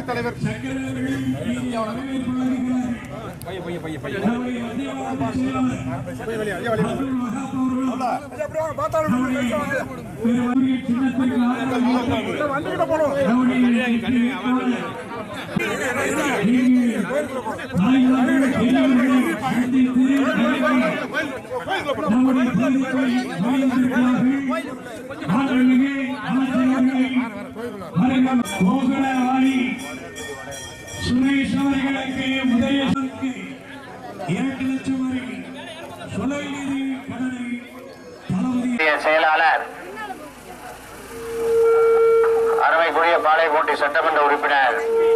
தலைவர் சுரேஷ் அவர்களுக்கு முதலமைச்சருக்கு 2 லட்சம் வரை சொலை நிதி கடனை செயலாளர் அருமைக்குரிய பாளையங்கோட்டை சட்டமன்ற உறுப்பினர்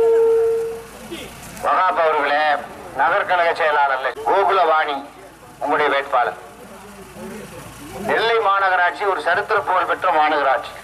வகாப் அவர்களே, நகர்கழக செயலாளர் கோகுலவாணி உங்களுடைய வேட்பாளர். நெல்லை மாநகராட்சி ஒரு சரித்திர புகழ் பெற்ற மாநகராட்சி.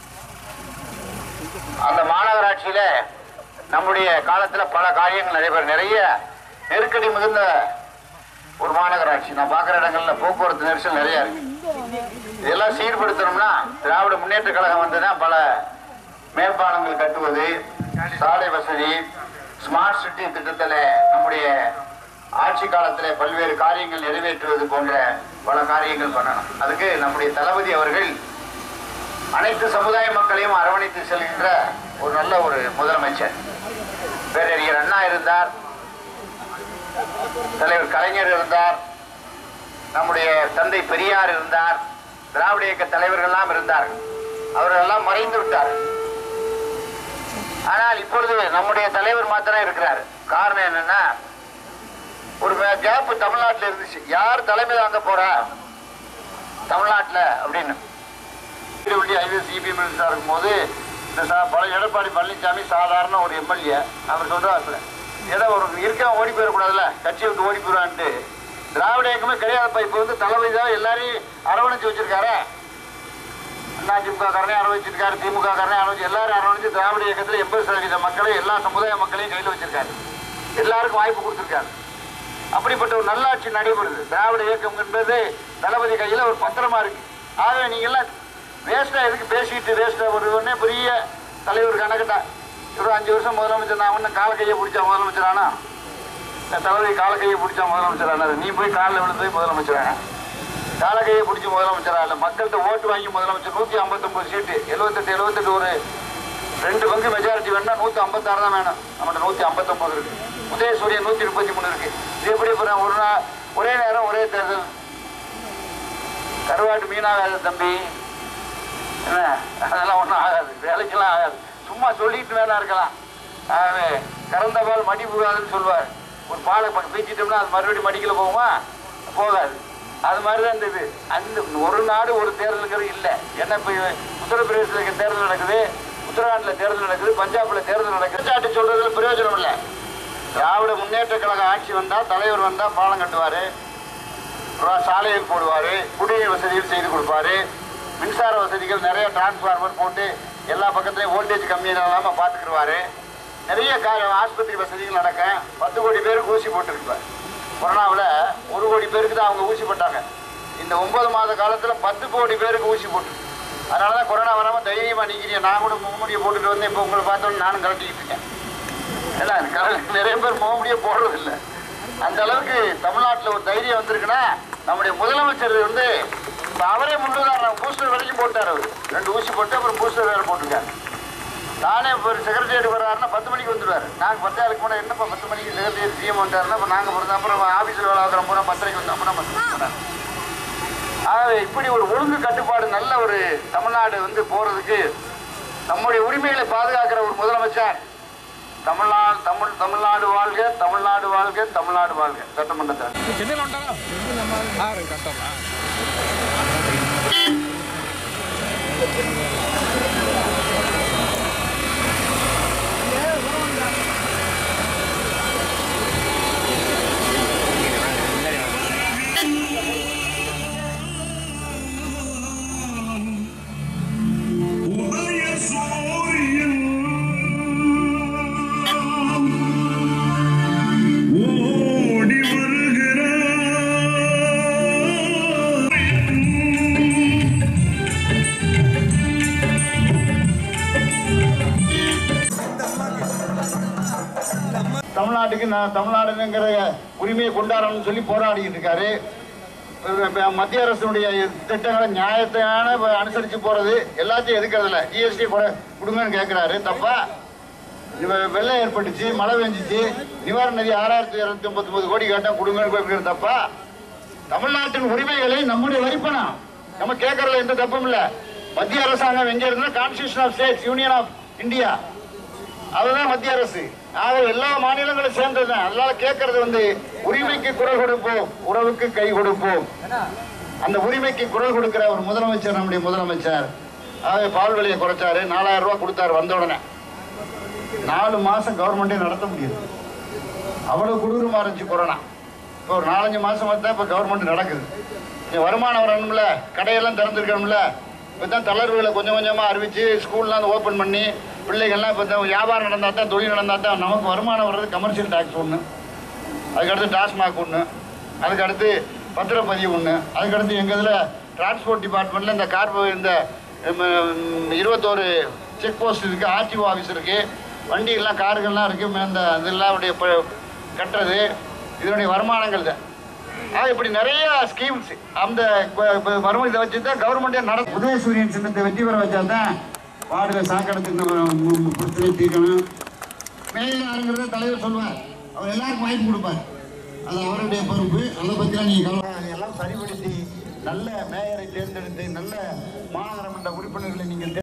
அந்த மாநகராட்சியில நம்முடைய காலத்துல பல காரியங்கள் நடைபெறும். நிறைய நெருக்கடி மிகுந்த ஒரு மாநகராட்சி. நான் பார்க்குற இடங்கள்ல போக்குவரத்து நெரிசல் நிறைய இருக்கு. இதெல்லாம் சீர்படுத்தணும்னா திராவிட முன்னேற்ற கழகம் வந்துன்னா பல மேம்பாலங்கள் கட்டுவது, சாலை வசதி, ஸ்மார்ட் சிட்டி திட்டத்தில் நம்முடைய ஆட்சி காலத்தில் பல்வேறு காரியங்கள் நிறைவேற்றுவது போன்ற பல காரியங்கள் பண்ணணும். அதுக்கு நம்முடைய தளபதி அவர்கள் அனைத்து சமுதாய மக்களையும் அரவணைத்து செல்கின்ற ஒரு நல்ல ஒரு முதலமைச்சர். பேரறிஞர் அண்ணா இருந்தார், தலைவர் கலைஞர் இருந்தார், நம்முடைய தந்தை பெரியார் இருந்தார், திராவிட இயக்க தலைவர்கள் எல்லாம் இருந்தார்கள். அவர்கள் எல்லாம் மறைந்து விட்டார். ஆனால் இப்பொழுது நம்முடைய தலைவர் மாத்திரம் இருக்கிறார். காரணம் என்னன்னா, ஒரு கேப் தமிழ்நாட்டில் இருந்துச்சு. யார் தலைமை தாங்க போறா தமிழ்நாட்டில் அப்படின்னு சிபிஎம் மினிஸ்டரா இருக்கும் போது எடப்பாடி பழனிசாமி சாதாரண ஒரு எம்எல்ஏ அவர் சொல்றாரு, ஏதோ ஒரு இருக்க ஓடி போயிடக்கூடாதுல்ல, கட்சியை விட்டு ஓடி போயிடுவான்ட்டு. திராவிட இயக்கமே கிடையாதுப்பா. இப்ப வந்து தளபதி தான் எல்லாரையும் அரவணைச்சு வச்சிருக்காரு. அதிமுக காரனையும் அரவணைச்சிருக்காரு, திமுக காரனையும் அரவணைச்சு, எல்லாரும் அரவணைச்சு திராவிட இயக்கத்தில் 80% மக்களை, எல்லா சமுதாய மக்களையும் கையில் வச்சிருக்காரு. எல்லாருக்கும் வாய்ப்பு கொடுத்திருக்காரு. அப்படிப்பட்ட ஒரு நல்லாட்சி நடைபெறுது. திராவிட இயக்கம் என்பது தளபதி கையில் ஒரு பத்திரமா இருக்கு. ஆகவே நீங்க எல்லாம் வேஸ்டா எதுக்கு பேசிட்டு வேஸ்டா ஒரு ஒன்னே பெரிய தலைவர் கணக்கிட்டா ஒரு 5 வருஷம் முதலமைச்சர் நான் ஒன்னும் கால கையை பிடிச்சா முதலமைச்சர் ஆனா, தளபதி கால கையை பிடிச்சா முதலமைச்சர் ஆனாரு. நீ போய் காலில் விழுந்து போய் முதலமைச்சர் ஆனா, கால கையை பிடிச்சி முதலமைச்சரா இல்லை, மக்கள்கிட்ட ஓட்டு வாங்கி முதலமைச்சர். 159 சீட்டு, 78 ஒரு 2 பங்கு மெஜாரிட்டி வேணும்னா 156 தான் வேணும். நம்மகிட்ட 159 இருக்கு. உதயசூரியன் 133 இருக்கு. இது எப்படி ஒரே நேரம் ஒரே தேர்தல்? கருவாட்டு மீனாகாது தம்பி, என்ன அதெல்லாம் ஒன்றும் ஆகாது, வேலைக்கெல்லாம் ஆகாது. சும்மா சொல்லிட்டு வேணா இருக்கலாம். ஆகவே கறந்த பால் மடி போகாதுன்னு சொல்லுவார். ஒரு பாலை பீச்சிட்டோம்னா அது மறுபடியும் மடிக்கல போகுமா? போகாது. அது மாதிரிதான் இந்த இது. அந்த ஒரு நாடு ஒரு தேர்தலுங்கிறது இல்லை. ஏன்னா இப்போ உத்தரப்பிரதேசத்தில் தேர்தல் நடக்குது, உத்தரகாண்டில் தேர்தல் நடக்குது, பஞ்சாப்ல தேர்தல் நடக்குது. சாட்டு சொல்றதுல பிரயோஜனம் இல்லை. திராவிட முன்னேற்ற கழக ஆட்சி வந்தா, தலைவர் வந்தா பாலம் கட்டுவாரு, சாலைகள் போடுவாரு, குடிநீர் வசதிகள் செய்து கொடுப்பாரு, மின்சார வசதிகள் நிறைய டிரான்ஸ்பார்மர் போட்டு எல்லா பக்கத்துலையும் வோல்டேஜ் கம்மியாக இல்லாமல் பார்த்துக்கிடுவாரு. நிறைய ஆஸ்பத்திரி வசதிகள் நடக்க 10 கோடி பேருக்கு ஊசி போட்டுருப்பார். கொரோனாவில் 1 கோடி பேருக்கு தான் அவங்க ஊசி போட்டாங்க. இந்த 9 மாத காலத்தில் 10 கோடி பேருக்கு ஊசி போட்டு. அதனால தான் கொரோனா வராமல் தைரியமாக நிற்கிறீங்க. நான் கூட முகமுடியை போட்டுட்டு வந்து இப்போ உங்களை பார்த்தோன்னு நானும் கலட்டிக்கிட்டு இருக்கேன். ஏன்னா நிறைய பேர் முகமுடியை போடுறதில்லை. அந்த அளவுக்கு தமிழ்நாட்டில் ஒரு தைரியம் வந்திருக்குன்னா நம்முடைய முதலமைச்சர் வந்து இப்போ அவரே முன்னுதாரணம். பூஸ்டர் வரைக்கும் போட்டார். அவர் 2 ஊசி போட்டு அப்புறம் பூஸ்டர் வேறு போட்டிருக்காரு. நானே இப்போ ஒரு செக்ரட்டரியேட் வர்றாருன்னா 10 மணிக்கு வந்துடுவார். நாங்கள் 10 ஆளுக்கு போனால் என்னப்பா 10 மணிக்கு செக்ரட்டரியேட் சிஎம் வந்தாருன்னா இப்போ நாங்கள் போகிறது. அப்புறம் ஆஃபீஸில் வேலை ஆகிற போனால் 10:30 வந்தோம். அப்புறம் ஆகவே இப்படி ஒரு ஒழுங்கு கட்டுப்பாடு நல்ல ஒரு தமிழ்நாடு வந்து போகிறதுக்கு நம்முடைய உரிமைகளை பாதுகாக்கிற ஒரு முதலமைச்சர். தமிழ்நாடு வாழ்க, தமிழ்நாடு வாழ்க, தமிழ்நாடு வாழ்க. சட்டமன்றத்தில் தமிழ்நாட்டுக்கு தமிழ்நாடுங்கிற உரிமையை கொண்டாடணும்னு சொல்லி போராடிக்கிட்டு இருக்காரு. மத்திய அரசுடைய திட்டங்களை நியாயத்தையான அனுசரித்து போகிறது எல்லாத்தையும் எதுக்கிறதில்ல. ஜிஎஸ்டி கொடுங்கன்னு கேட்குறாரு. தப்பா? வெள்ளம் ஏற்பட்டுச்சு, மழை பெஞ்சிச்சு, நிவாரண நிதி 6259 கோடி கேட்டால் கொடுங்கன்னு கேட்குறது தப்பா? தமிழ்நாட்டின் உரிமைகளை நம்முடைய வரிப்பணம் நம்ம கேட்கறதுல எந்த தப்பும் இல்லை. மத்திய அரசாங்கம் எங்க இருந்தா constitution of states, union of India, அதுதான் மத்திய அரசு. ஆக எல்லா மாநிலங்களும் சேர்ந்ததுதான். அதனால கேட்கறது உரிமைக்கு குரல் கொடுப்போம், உறவுக்கு கை கொடுப்போம். அந்த உரிமைக்கு குரல் கொடுக்கிற ஒரு முதலமைச்சர் நம்முடைய முதலமைச்சர். ஆக பால் விலையை குறைச்சாரு, 4000 ரூபாய் கொடுத்தாரு. வந்த உடனே 4 மாசம் கவர்மெண்டே நடத்த முடியாது, அவ்வளவு கொடூரமா இருந்துச்சு கொரோனா. இப்போ ஒரு 4-5 மாசம் தான் இப்போ கவர்மெண்ட் நடக்குது. வருமானம் வரணும்ல, கடையெல்லாம் திறந்துருக்கணும்ல. இப்போ தான் தளர்வுகளை கொஞ்சம் கொஞ்சமாக அறிவிச்சு ஸ்கூல்லாம் ஓப்பன் பண்ணி பிள்ளைகள்லாம் இப்போ தான் வியாபாரம் நடந்தால் தான், தொழில் நடந்தால் தான் நமக்கு வருமானம் வர்றது. கமர்ஷியல் டேக்ஸ் ஒன்று, அதுக்கடுத்து டாஸ்மாக் ஒன்று, அதுக்கடுத்து பத்திரப்பதிவு ஒன்று, அதுக்கடுத்து எங்கள் இதில் டிரான்ஸ்போர்ட் டிபார்ட்மெண்ட்டில் இந்த 21 செக் போஸ்ட் இருக்குது, ஆர்டிஓ ஆஃபீஸ் இருக்குது, வண்டிகள்லாம் கார்கள்லாம் இருக்குது. இந்த இதெல்லாம் கட்டுறது இதனுடைய வருமானங்கள் தான். இப்படி நிறைய ஸ்கீம்ஸ் அந்த வருமானத்தை இதை வச்சு தான் கவர்மெண்டே நடக்கும். உதயசூரியன் சின்னத்தை வெற்றி பெற வச்சா தான் வார்டில் சாக்கடத்துக்கு பிரச்சனை தீர்க்கணும். மேயர் யாருங்கிறத தலைவர் சொல்லுவார், அவர் எல்லாருக்கும் வாய்ப்பு கொடுப்பார். அது அவருடைய பொறுப்பு. அதை பற்றிலாம் நீங்கள் எல்லாம் சரிபடுத்தி நல்ல மேயரை தேர்ந்தெடுத்து நல்ல மாநகரமன்ற உறுப்பினர்களை நீங்கள்